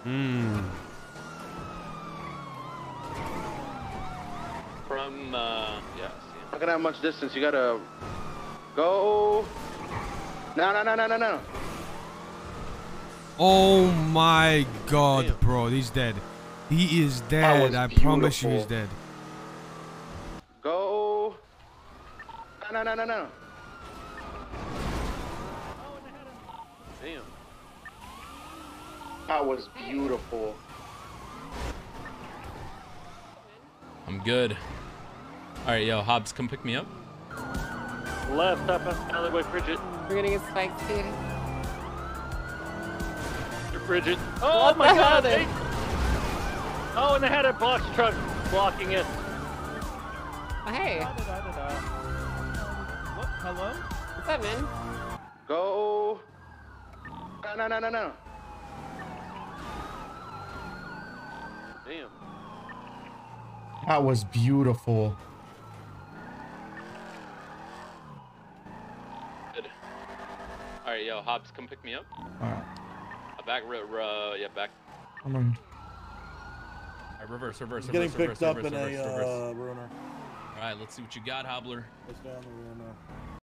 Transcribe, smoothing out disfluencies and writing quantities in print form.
From, yeah. Look at how much distance you gotta go. No. Oh my God, Damn. bro. He's dead. He is dead. I promise you he's dead. Go. No. Damn. That was beautiful. I'm good. All right, yo, Hobbs, come pick me up. Left up alleyway, Bridget. We're gonna get spiked soon. Bridget. Oh my God! Oh, and they had a box truck blocking it. Oh, hey. What? Hello? What's up, man? Go. No. Damn. That was beautiful. Good. All right, yo, Hobbs, come pick me up. All right. Back, yeah, back. I'm on. All right, reverse. Getting picked up in a runner. All right, let's see what you got, Hobbler. Let's go on the runner.